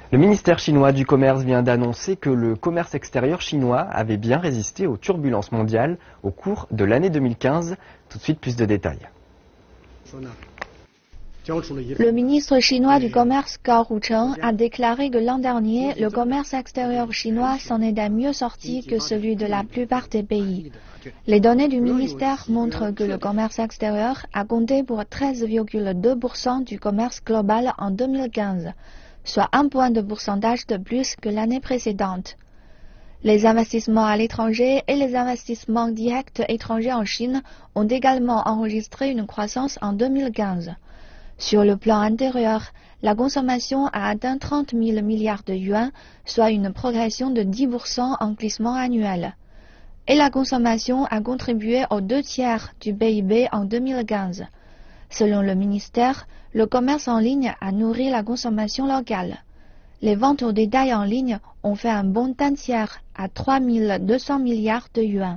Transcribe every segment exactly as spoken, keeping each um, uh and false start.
Le ministère chinois du commerce vient d'annoncer que le commerce extérieur chinois avait bien résisté aux turbulences mondiales au cours de l'année deux mille quinze. Tout de suite, plus de détails. Le ministre chinois du commerce Gao Rucheng a déclaré que l'an dernier, le commerce extérieur chinois s'en est mieux sorti que celui de la plupart des pays. Les données du ministère montrent que le commerce extérieur a compté pour treize virgule deux pour cent du commerce global en deux mille quinze, soit un point de pourcentage de plus que l'année précédente. Les investissements à l'étranger et les investissements directs étrangers en Chine ont également enregistré une croissance en deux mille quinze. Sur le plan intérieur, la consommation a atteint trente mille milliards de yuans, soit une progression de dix pour cent en glissement annuel. Et la consommation a contribué aux deux tiers du P I B en deux mille quinze. Selon le ministère, le commerce en ligne a nourri la consommation locale. Les ventes au détail en ligne ont fait un bond d'un tiers à trois mille deux cents milliards de yuans.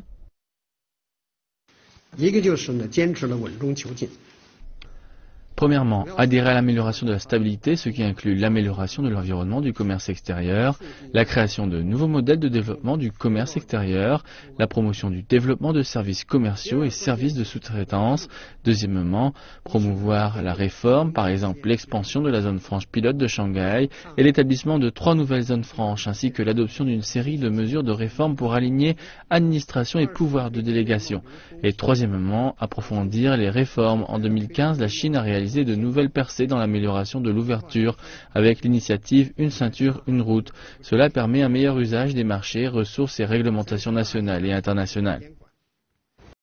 Premièrement, adhérer à l'amélioration de la stabilité, ce qui inclut l'amélioration de l'environnement du commerce extérieur, la création de nouveaux modèles de développement du commerce extérieur, la promotion du développement de services commerciaux et services de sous-traitance. Deuxièmement, promouvoir la réforme, par exemple l'expansion de la zone franche pilote de Shanghai et l'établissement de trois nouvelles zones franches, ainsi que l'adoption d'une série de mesures de réforme pour aligner administration et pouvoir de délégation. Et troisièmement, approfondir les réformes. En deux mille quinze, la Chine a réalisé de nouvelles percées dans l'amélioration de l'ouverture avec l'initiative Une ceinture, une route. Cela permet un meilleur usage des marchés, ressources et réglementations nationales et internationales.